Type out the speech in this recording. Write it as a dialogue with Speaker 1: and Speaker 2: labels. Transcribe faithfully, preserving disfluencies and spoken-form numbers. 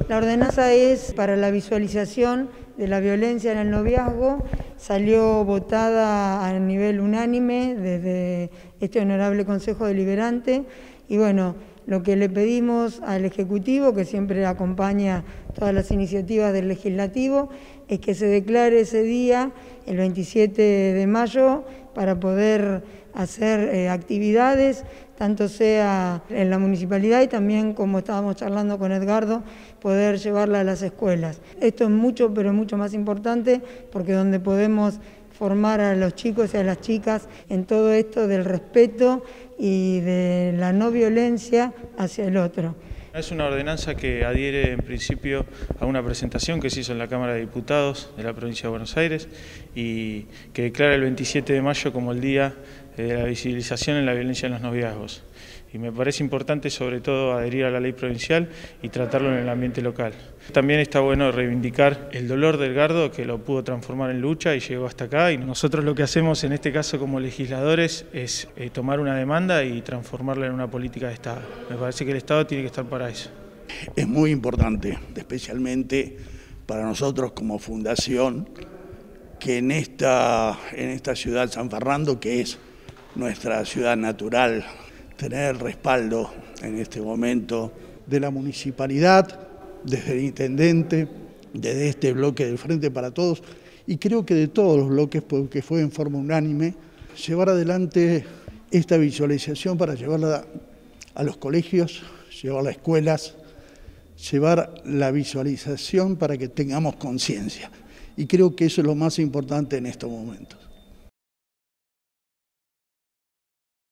Speaker 1: La ordenanza es para la visualización de la violencia en el noviazgo, salió votada a nivel unánime desde este honorable Consejo Deliberante y bueno, lo que le pedimos al Ejecutivo, que siempre acompaña todas las iniciativas del Legislativo, es que se declare ese día, el veintisiete de mayo, para poder hacer eh, actividades, tanto sea en la municipalidad y también, como estábamos charlando con Edgardo, poder llevarla a las escuelas. Esto es mucho, pero mucho más importante, porque donde podemos formar a los chicos y a las chicas en todo esto del respeto y de la no violencia hacia el otro.
Speaker 2: Es una ordenanza que adhiere en principio a una presentación que se hizo en la Cámara de Diputados de la provincia de Buenos Aires y que declara el veintisiete de mayo como el día de la visibilización en la violencia en los noviazgos. Y me parece importante sobre todo adherir a la ley provincial y tratarlo en el ambiente local. También está bueno reivindicar el dolor de Edgardo, que lo pudo transformar en lucha y llegó hasta acá. Y nosotros lo que hacemos en este caso como legisladores es eh, tomar una demanda y transformarla en una política de Estado. Me parece que el Estado tiene que estar para eso.
Speaker 3: Es muy importante, especialmente para nosotros como fundación, que en esta, en esta ciudad San Fernando, que es nuestra ciudad natural, tener el respaldo en este momento de la municipalidad, desde el intendente, desde este bloque del Frente para Todos, y creo que de todos los bloques, porque fue en forma unánime, llevar adelante esta visualización para llevarla a los colegios, llevarla a escuelas, llevar la visualización para que tengamos conciencia. Y creo que eso es lo más importante en estos momentos.